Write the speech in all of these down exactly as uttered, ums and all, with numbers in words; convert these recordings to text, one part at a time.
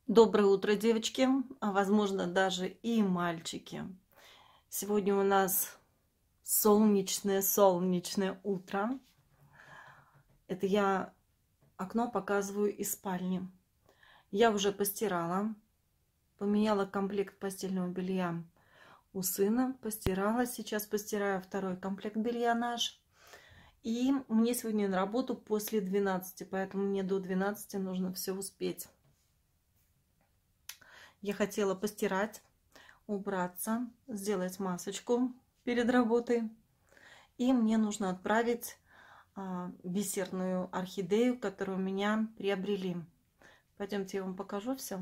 Доброе утро, девочки, а возможно даже и мальчики. Сегодня у нас солнечное-солнечное утро. Это я окно показываю из спальни. Я уже постирала, поменяла комплект постельного белья у сына, постирала. Сейчас постираю второй комплект белья наш. И мне сегодня на работу после двенадцати, поэтому мне до двенадцати нужно все успеть. Я хотела постирать, убраться, сделать масочку перед работой. И мне нужно отправить а, бисерную орхидею, которую у меня приобрели. Пойдемте, я вам покажу все.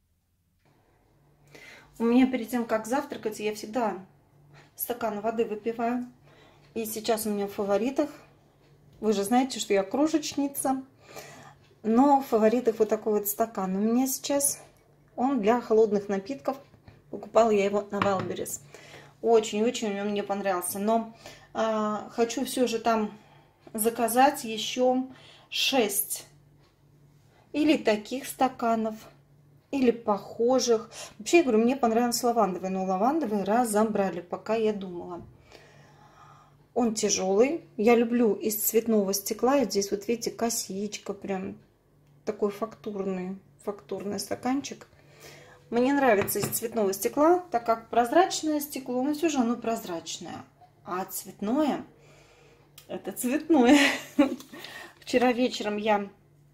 У меня перед тем, как завтракать, я всегда стакан воды выпиваю. И сейчас у меня в фаворитах. Вы же знаете, что я кружечница. Но в фаворитах вот такой вот стакан. У меня сейчас... Он для холодных напитков. Покупала я его на Вайлдберрис. Очень-очень он мне понравился. Но э, хочу все же там заказать еще шесть. Или таких стаканов, или похожих. Вообще, я говорю, мне понравился лавандовый. Но лавандовый разобрали, пока я думала. Он тяжелый. Я люблю из цветного стекла. И здесь вот видите, косичка. Прям такой фактурный, фактурный стаканчик. Мне нравится из цветного стекла, так как прозрачное стекло, но все же оно прозрачное. А цветное, это цветное. Вчера вечером я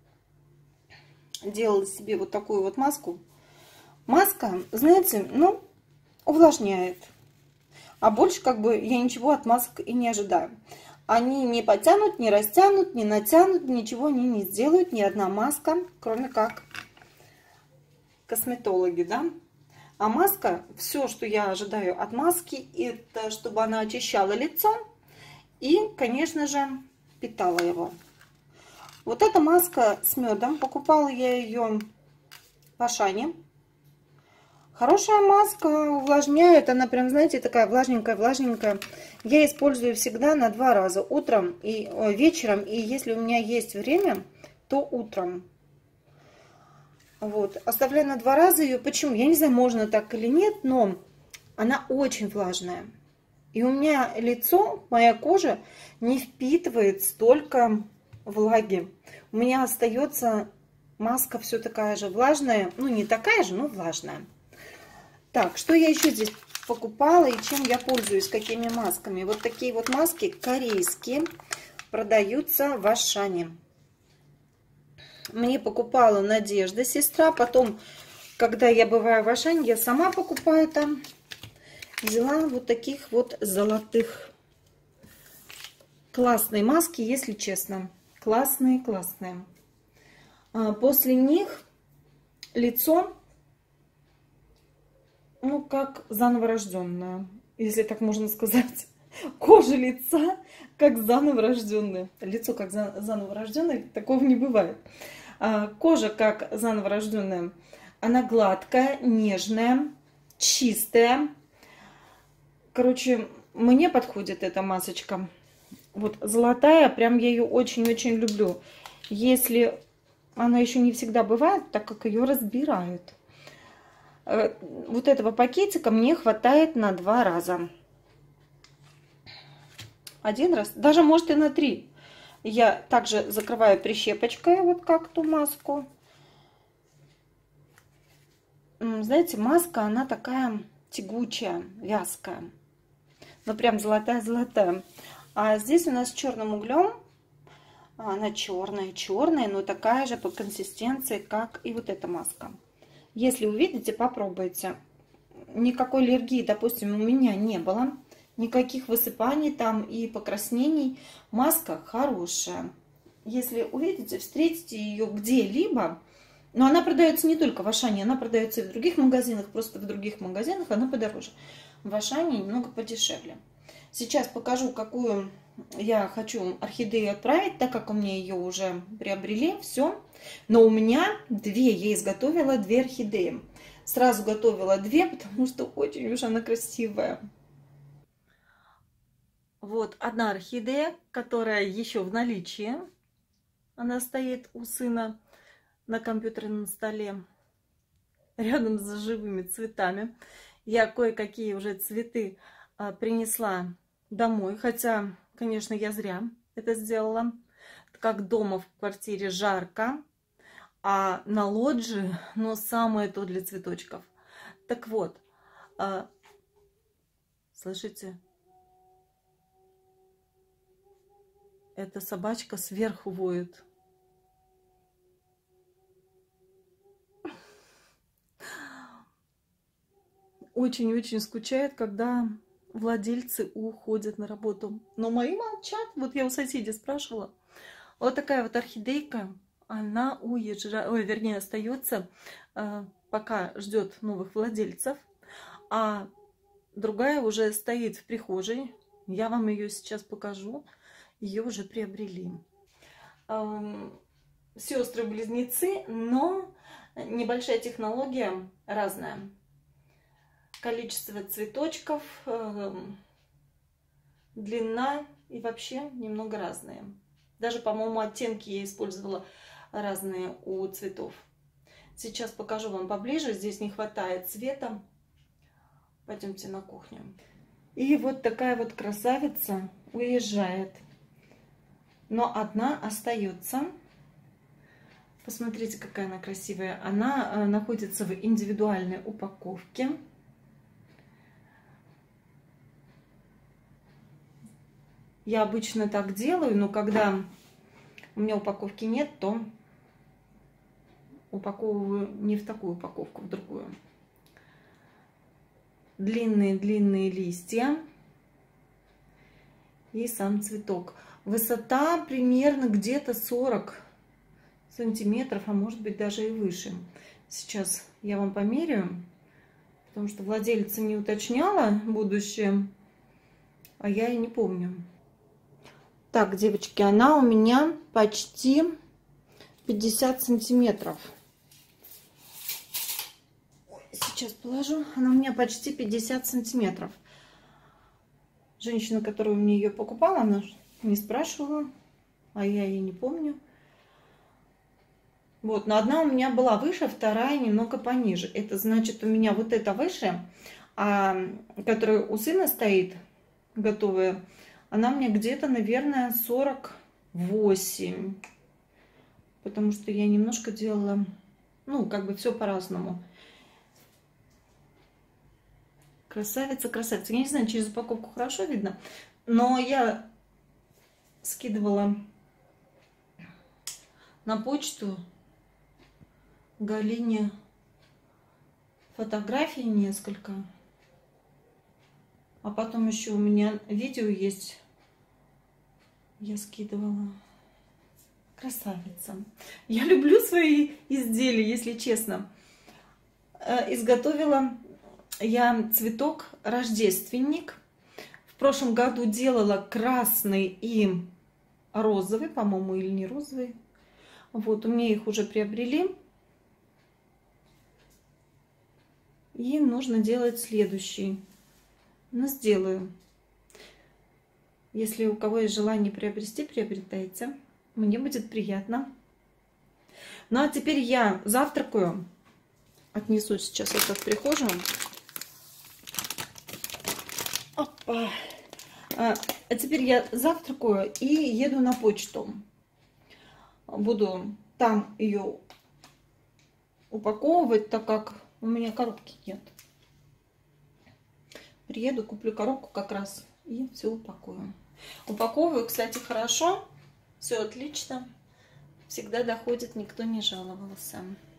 делала себе вот такую вот маску. Маска, знаете, ну, увлажняет. А больше как бы я ничего от масок и не ожидаю. Они не потянут, не растянут, не натянут, ничего они не сделают. Ни одна маска, кроме как... косметологи, да? А маска, все, что я ожидаю от маски, это чтобы она очищала лицо и, конечно же, питала его. Вот эта маска с медом. Покупала я ее в Ашане. Хорошая маска, увлажняет. Она прям, знаете, такая влажненькая-влажненькая. Я использую всегда на два раза. Утром и о, вечером. И если у меня есть время, то утром. Вот, оставляю на два раза ее. Почему? Я не знаю, можно так или нет, но она очень влажная. И у меня лицо, моя кожа не впитывает столько влаги. У меня остается маска все такая же влажная. Ну, не такая же, но влажная. Так, что я еще здесь покупала и чем я пользуюсь, какими масками? Вот такие вот маски корейские продаются в Ашане. Мне покупала Надежда, сестра. Потом, когда я бываю в Ашане, я сама покупаю там. Взяла вот таких вот золотых. Классные маски, если честно. Классные, классные. После них лицо, ну, как заново рожденное, если так можно сказать. Кожа лица как заново рожденная. Лицо как заново рожденное, такого не бывает. Кожа как заново рожденная. Она гладкая, нежная, чистая. Короче, мне подходит эта масочка. Вот золотая, прям я ее очень-очень люблю. Если она еще не всегда бывает, так как ее разбирают. Вот этого пакетика мне хватает на два раза. Один раз, даже может и на три. Я также закрываю прищепочкой, вот как ту маску. Знаете, маска, она такая тягучая, вязкая. Ну, прям золотая-золотая. А здесь у нас с черным углем. Она черная-черная, но такая же по консистенции, как и вот эта маска. Если увидите, попробуйте. Никакой аллергии, допустим, у меня не было. Никаких высыпаний там и покраснений. Маска хорошая. Если увидите, встретите ее где-либо. Но она продается не только в Ашане, она продается и в других магазинах. Просто в других магазинах она подороже. В Ашане немного подешевле. Сейчас покажу, какую я хочу орхидею отправить, так как у меня ее уже приобрели. Все. Но у меня две. Я изготовила две орхидеи. Сразу готовила две, потому что очень уж она красивая. Вот одна орхидея, которая еще в наличии. Она стоит у сына на компьютерном столе. рядом с живыми цветами. Я кое-какие уже цветы а, принесла домой, хотя, конечно, я зря это сделала. Как дома в квартире жарко, а на лоджии, ну, самое то для цветочков. Так вот, а, слышите? Эта собачка сверху воет. Очень-очень скучает, когда владельцы уходят на работу. Но мои молчат. Вот я у соседей спрашивала. Вот такая вот орхидейка, она уезжает, ой, вернее, остается, пока ждет новых владельцев. А другая уже стоит в прихожей. Я вам ее сейчас покажу. Ее уже приобрели. Сестры-близнецы, но небольшая технология разная. Количество цветочков, длина и вообще немного разные. Даже, по-моему, оттенки я использовала разные у цветов. Сейчас покажу вам поближе. Здесь не хватает цвета. Пойдемте на кухню. И вот такая вот красавица уезжает. Но одна остается. Посмотрите, какая она красивая. Она находится в индивидуальной упаковке. Я обычно так делаю, но когда у меня упаковки нет, то упаковываю не в такую упаковку, в другую. Длинные-длинные листья и сам цветок. Высота примерно где-то сорок сантиметров, а может быть даже и выше. Сейчас я вам померяю, потому что владелица не уточняла будущее, а я и не помню. Так, девочки, она у меня почти пятьдесят сантиметров. Сейчас положу. Она у меня почти пятьдесят сантиметров. Женщина, которая мне ее покупала, она не спрашивала, а я ее не помню. Вот, но одна у меня была выше, вторая немного пониже. Это значит, у меня вот эта выше, а которая у сына стоит, готовая, она мне где-то, наверное, сорок восемь. Потому что я немножко делала, ну, как бы все по-разному. Красавица, красавица. Я не знаю, через упаковку хорошо видно, но я скидывала на почту Галине фотографии несколько. А потом еще у меня видео есть. Я скидывала. Красавица. Я люблю свои изделия, если честно. Изготовила я цветок рождественник. В прошлом году делала красный и розовый, по-моему, или не розовый. Вот, у меня их уже приобрели. И нужно делать следующий. Но сделаю. Если у кого есть желание приобрести, приобретайте. Мне будет приятно. Ну а теперь я завтракаю. Отнесу сейчас это в прихожую. Опа. А, а теперь я завтракаю и еду на почту. Буду там ее упаковывать, так как у меня коробки нет. Приеду, куплю коробку как раз и все упакую. Упаковываю, кстати, хорошо. Все отлично. Всегда доходит, никто не жаловался.